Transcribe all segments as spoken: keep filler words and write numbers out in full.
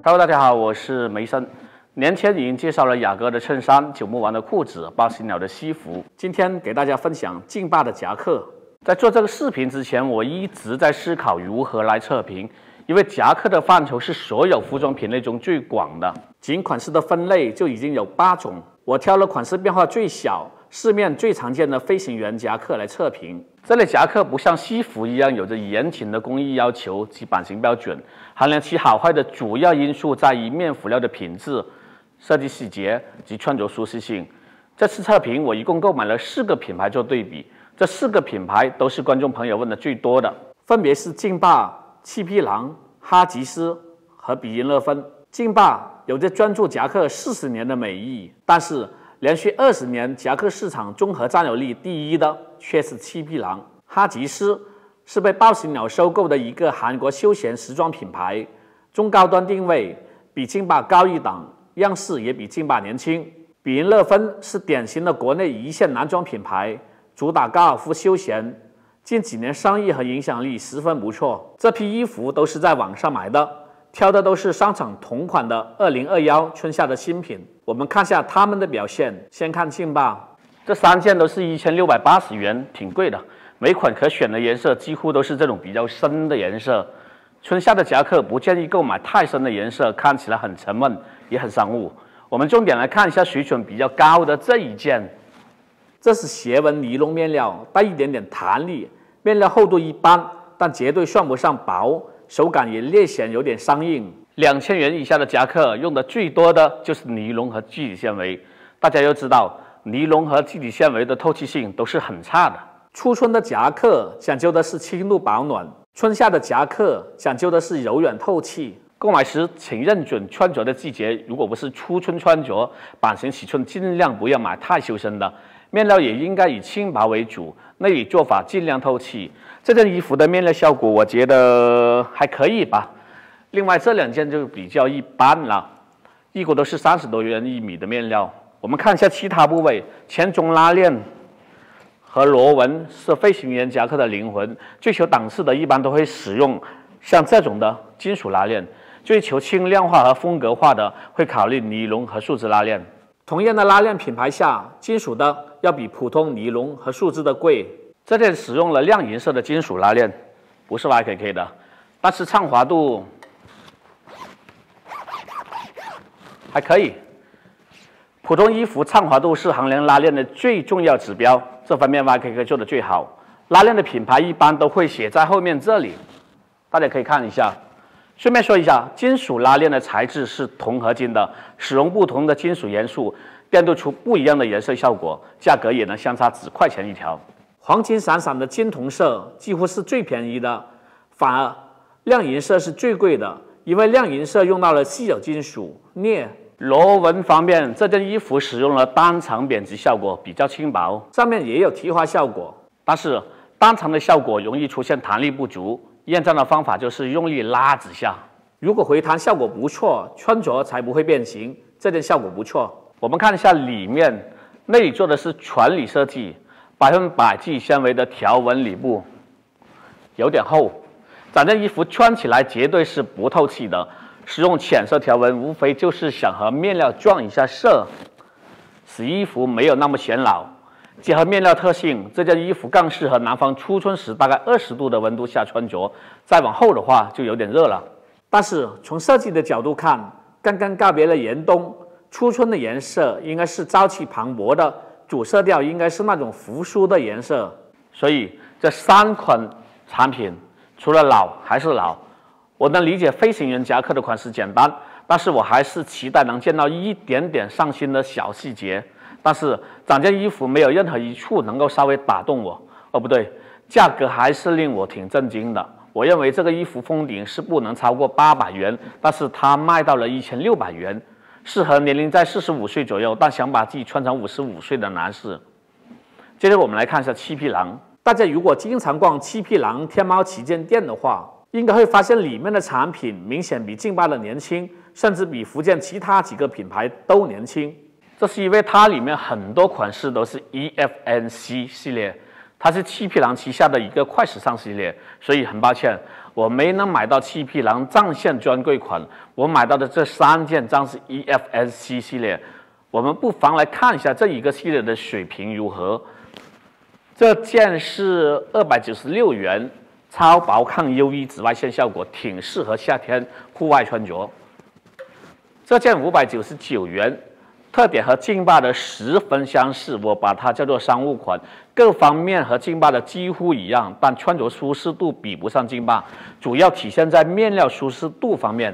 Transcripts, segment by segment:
Hello， 大家好，我是梅生。年前已经介绍了雅阁的衬衫、九牧王的裤子、八喜鸟的西服，今天给大家分享劲霸的夹克。在做这个视频之前，我一直在思考如何来测评，因为夹克的范畴是所有服装品类中最广的，仅款式的分类就已经有八种。我挑了款式变化最小、市面最常见的飞行员夹克来测评。这类夹克不像西服一样有着严谨的工艺要求及版型标准，衡量其好坏的主要因素在于面辅料的品质、设计细节及穿着舒适性。这次测评我一共购买了四个品牌做对比，这四个品牌都是观众朋友问的最多的，分别是劲霸、七匹狼、哈吉斯和比音勒芬。劲霸有着专注夹克四十年的美誉，但是连续二十年夹克市场综合占有率第一的却是七匹狼。哈吉斯是被八喜鸟收购的一个韩国休闲时装品牌，中高端定位，比劲霸高一档，样式也比劲霸年轻。比音勒芬是典型的国内一线男装品牌，主打高尔夫休闲，近几年生意和影响力十分不错。这批衣服都是在网上买的，挑的都是商场同款的二零二一春夏的新品。我们看下他们的表现。先看劲霸，这三件都是一千六百八十元，挺贵的。每款可选的颜色几乎都是这种比较深的颜色。春夏的夹克不建议购买太深的颜色，看起来很沉闷，也很商务。我们重点来看一下水准比较高的这一件，这是斜纹尼龙面料，带一点点弹力，面料厚度一般，但绝对算不上薄，手感也略显有点生硬。两千元以下的夹克用的最多的就是尼龙和聚酯纤维，大家要知道，尼龙和聚酯纤维的透气性都是很差的。初春的夹克讲究的是轻度保暖，春夏的夹克讲究的是柔软透气。购买时请认准穿着的季节，如果不是初春穿着，版型尺寸尽量不要买太修身的，面料也应该以轻薄为主，内里做法尽量透气。这件衣服的面料效果我觉得还可以吧。另外这两件就比较一般了，一股都是三十多元一米的面料。我们看一下其他部位，前中拉链和螺纹是飞行员夹克的灵魂，追求档次的一般都会使用像这种的金属拉链，追求轻量化和风格化的会考虑尼龙和树脂拉链。同样的拉链品牌下，金属的要比普通尼龙和树脂的贵。这件使用了亮银色的金属拉链，不是 Y K K 的，但是畅滑度还可以。普通衣服畅滑度是衡量拉链的最重要指标，这方面 Y K K 做的最好。拉链的品牌一般都会写在后面这里，大家可以看一下。顺便说一下，金属拉链的材质是铜合金的，使用不同的金属元素，变镀出不一样的颜色效果，价格也能相差几块钱一条。黄金闪闪的金铜色几乎是最便宜的，反而亮银色是最贵的，因为亮银色用到了稀有金属镍。螺纹方面，这件衣服使用了单层编织效果，比较轻薄，上面也有提花效果，但是单层的效果容易出现弹力不足。验证的方法就是用力拉几下，如果回弹效果不错，穿着才不会变形。这件效果不错。我们看一下里面，内里做的是全铝设计，百分百聚酯纤维的条纹里布，有点厚，整件衣服穿起来绝对是不透气的。使用浅色条纹，无非就是想和面料撞一下色，使衣服没有那么显老。结合面料特性，这件衣服更适合南方初春时大概二十度的温度下穿着，再往后的话就有点热了。但是从设计的角度看，刚刚告别了严冬，初春的颜色应该是朝气磅礴的，主色调应该是那种扶疏的颜色。所以这三款产品除了老还是老。我能理解飞行员夹克的款式简单，但是我还是期待能见到一点点上心的小细节。但是整件衣服没有任何一处能够稍微打动我。哦，不对，价格还是令我挺震惊的。我认为这个衣服封顶是不能超过八百元，但是它卖到了一千六百元，适合年龄在四十五岁左右，但想把自己穿成五十五岁的男士。接着我们来看一下七匹狼。大家如果经常逛七匹狼天猫旗舰店的话，应该会发现里面的产品明显比劲霸的年轻，甚至比福建其他几个品牌都年轻。这是因为它里面很多款式都是 E F N C 系列，它是七匹狼旗下的一个快时尚系列，所以很抱歉， 我没能买到七匹狼藏线专柜款，我买到的这三件将是 E F S C 系列。我们不妨来看一下这一个系列的水平如何。这件是二百九十六元，超薄抗 U V 紫外线效果，挺适合夏天户外穿着。这件五百九十九元。特点和劲霸的十分相似，我把它叫做商务款，各方面和劲霸的几乎一样，但穿着舒适度比不上劲霸，主要体现在面料舒适度方面。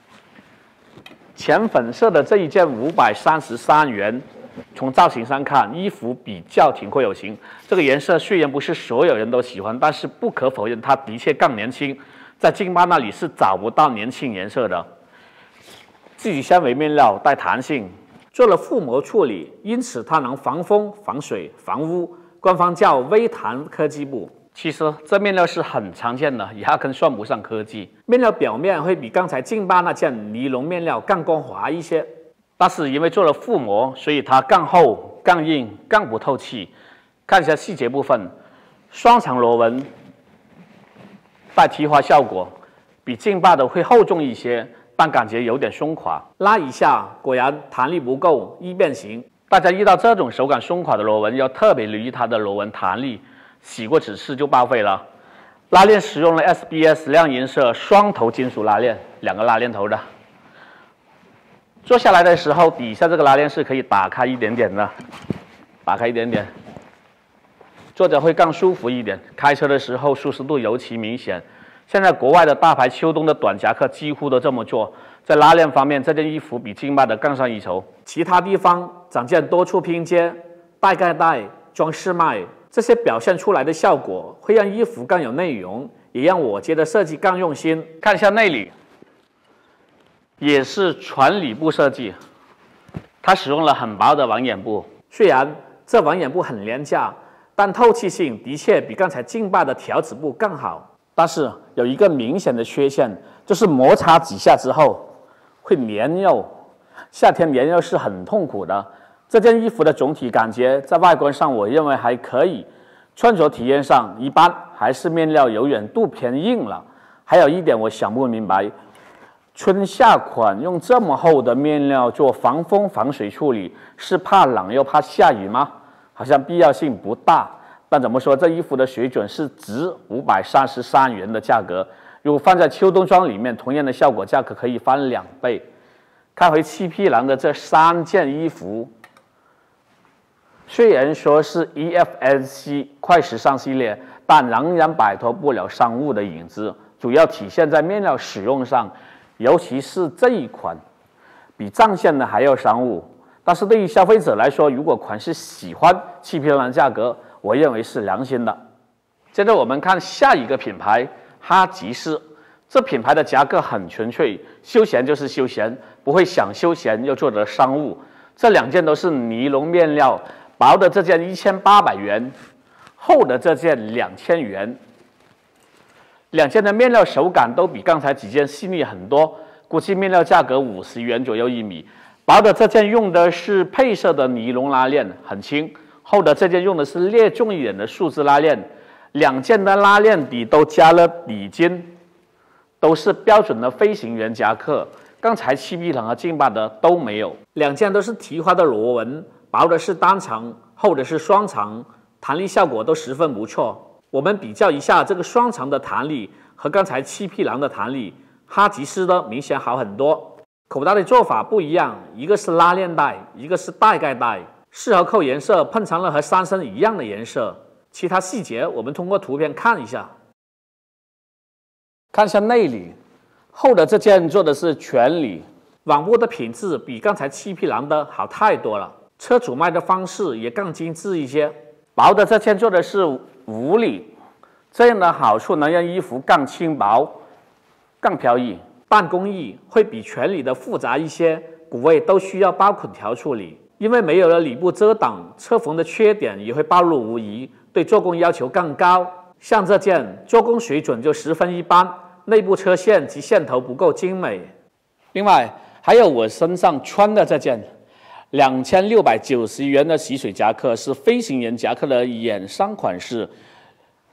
浅粉色的这一件五百三十三元，从造型上看，衣服比较挺阔有型。这个颜色虽然不是所有人都喜欢，但是不可否认，它的确更年轻，在劲霸那里是找不到年轻颜色的。聚酯纤维面料带弹性。做了覆膜处理，因此它能防风、防水、防污，官方叫微弹科技布。其实这面料是很常见的，压根算不上科技。面料表面会比刚才劲霸那件尼龙面料更光滑一些，但是因为做了覆膜，所以它更厚、更硬、更不透气。看一下细节部分，双层螺纹带提花效果，比劲霸的会厚重一些。但感觉有点松垮，拉一下，果然弹力不够，易变形。大家遇到这种手感松垮的螺纹，要特别留意它的螺纹弹力，洗过几次就报废了。拉链使用了 S B S 亮银色双头金属拉链，两个拉链头的。坐下来的时候，底下这个拉链是可以打开一点点的，打开一点点，坐着会更舒服一点。开车的时候舒适度尤其明显。现在国外的大牌秋冬的短夹克几乎都这么做，在拉链方面，这件衣服比劲霸的更上一筹。其他地方展现多处拼接、带盖带、装饰麦，这些表现出来的效果会让衣服更有内容，也让我觉得设计更用心。看一下内里，也是全里布设计，它使用了很薄的网眼布，虽然这网眼布很廉价，但透气性的确比刚才劲霸的条子布更好。但是有一个明显的缺陷，就是摩擦几下之后会粘肉，夏天粘肉是很痛苦的。这件衣服的总体感觉在外观上我认为还可以，穿着体验上一般，还是面料柔软度偏硬了。还有一点我想不明白，春夏款用这么厚的面料做防风防水处理，是怕冷又怕下雨吗？好像必要性不大。但怎么说，这衣服的水准是值五百三十三元的价格。如果放在秋冬装里面，同样的效果，价格可以翻两倍。看回七匹狼的这三件衣服，虽然说是 E F S C 快时尚系列，但仍然摆脱不了商务的影子，主要体现在面料使用上，尤其是这一款，比藏线的还要商务。但是对于消费者来说，如果款式喜欢，七匹狼的价格，我认为是良心的。接着我们看下一个品牌哈吉斯，这品牌的夹克很纯粹，休闲就是休闲，不会想休闲又做得商务。这两件都是尼龙面料，薄的这件一千八百元，厚的这件两千元。两件的面料手感都比刚才几件细腻很多，估计面料价格五十元左右一米。薄的这件用的是配色的尼龙拉链，很轻。厚的这件用的是略重一点的树脂拉链，两件的拉链底都加了底筋，都是标准的飞行员夹克。刚才七匹狼和劲霸的都没有。两件都是提花的螺纹，薄的是单层，厚的是双层，弹力效果都十分不错。我们比较一下这个双层的弹力和刚才七匹狼的弹力，哈吉斯的明显好很多。口袋的做法不一样，一个是拉链带，一个是带盖带。适合扣颜色碰成了和三身一样的颜色，其他细节我们通过图片看一下。看一下内里，厚的这件做的是全里，网布的品质比刚才七匹狼的好太多了，车主卖的方式也更精致一些。薄的这件做的是无里，这样的好处能让衣服更轻薄、更飘逸。办工艺会比全里的复杂一些，骨位都需要包捆条处理。因为没有了里布遮挡，车缝的缺点也会暴露无遗，对做工要求更高。像这件做工水准就十分一般，内部车线及线头不够精美。另外还有我身上穿的这件两千六百九十元的洗水夹克，是飞行员夹克的衍商款式，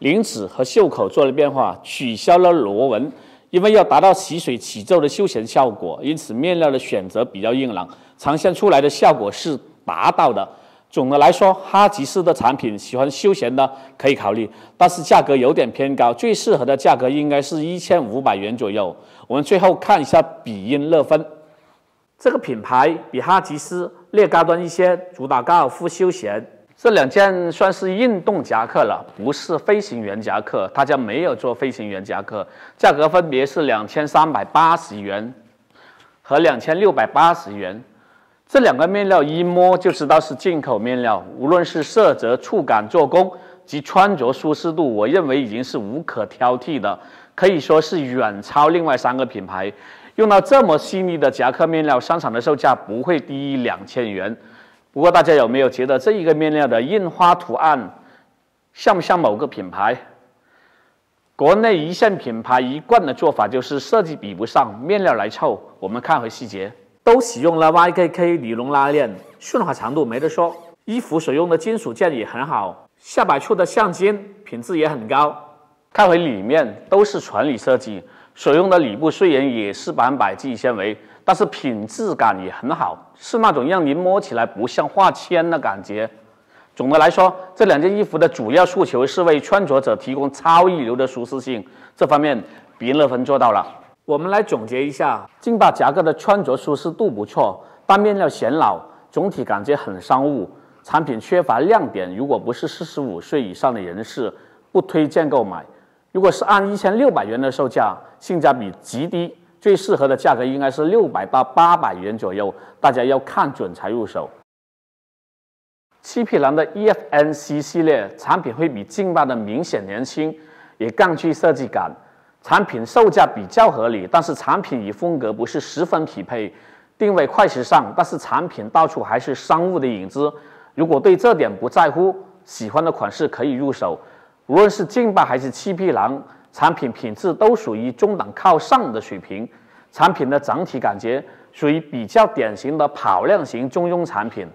领子和袖口做了变化，取消了螺纹。因为要达到洗水起皱的休闲效果，因此面料的选择比较硬朗，呈现出来的效果是达到的。总的来说，哈吉斯的产品喜欢休闲的可以考虑，但是价格有点偏高，最适合的价格应该是一千五百元左右。我们最后看一下比音乐芬，这个品牌比哈吉斯略高端一些，主打高尔夫休闲。这两件算是运动夹克了，不是飞行员夹克，他家没有做飞行员夹克，价格分别是两千三百八十元和两千六百八十元。这两个面料一摸就知道是进口面料，无论是色泽、触感、做工及穿着舒适度，我认为已经是无可挑剔的，可以说是远超另外三个品牌。用到这么细腻的夹克面料，商场的售价不会低于两千元。不过大家有没有觉得这一个面料的印花图案像不像某个品牌？国内一线品牌一贯的做法就是设计比不上，面料来凑。我们看回细节，都使用了 Y K K 尼龙拉链，顺滑长度没得说。衣服所用的金属件也很好，下摆处的橡筋品质也很高。看回里面，都是纯铝设计，所用的里布虽然也是百分百记忆纤维，但是品质感也很好，是那种让您摸起来不像化纤的感觉。总的来说，这两件衣服的主要诉求是为穿着者提供超一流的舒适性，这方面比乐芬做到了。我们来总结一下，劲霸夹克的穿着舒适度不错，但面料显老，总体感觉很商务，产品缺乏亮点，如果不是四十五岁以上的人士，不推荐购买。如果是按一千六百元的售价，性价比极低，最适合的价格应该是六百到八百元左右，大家要看准才入手。七匹狼的 E F N C 系列产品会比劲霸的明显年轻，也更具设计感。产品售价比较合理，但是产品与风格不是十分匹配，定位快时尚，但是产品到处还是商务的影子。如果对这点不在乎，喜欢的款式可以入手。无论是劲霸还是七匹狼，产品品质都属于中档靠上的水平，产品的整体感觉属于比较典型的跑量型中庸产品。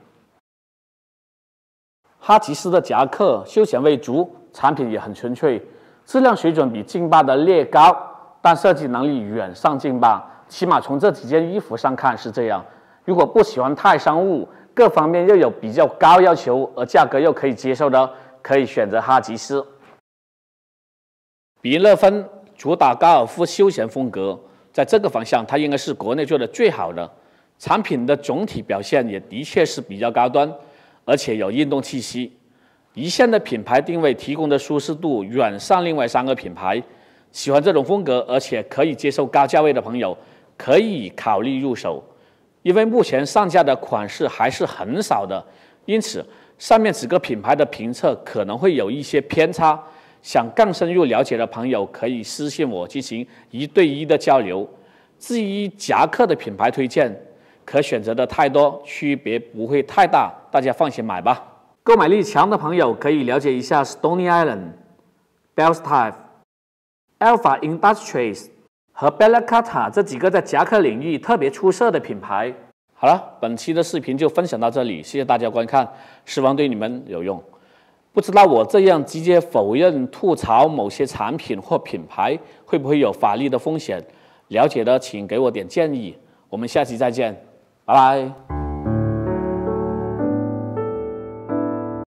哈吉斯的夹克休闲为主，产品也很纯粹，质量水准比劲霸的略高，但设计能力远上劲霸，起码从这几件衣服上看是这样。如果不喜欢太商务，各方面又有比较高要求，而价格又可以接受的，可以选择哈吉斯。比乐芬主打高尔夫休闲风格，在这个方向它应该是国内做的最好的，产品的总体表现也的确是比较高端，而且有运动气息。一线的品牌定位提供的舒适度远上另外三个品牌，喜欢这种风格而且可以接受高价位的朋友可以考虑入手。因为目前上架的款式还是很少的，因此上面几个品牌的评测可能会有一些偏差。想更深入了解的朋友可以私信我进行一对一的交流。至于夹克的品牌推荐，可选择的太多，区别不会太大，大家放心买吧。购买力强的朋友可以了解一下 Stony Island、Belstaff、Alpha Industries 和 Bella Cata 这几个在夹克领域特别出色的品牌。好了，本期的视频就分享到这里，谢谢大家观看，希望对你们有用。不知道我这样直接否认、吐槽某些产品或品牌会不会有法律的风险？了解的请给我点建议。我们下期再见，拜拜。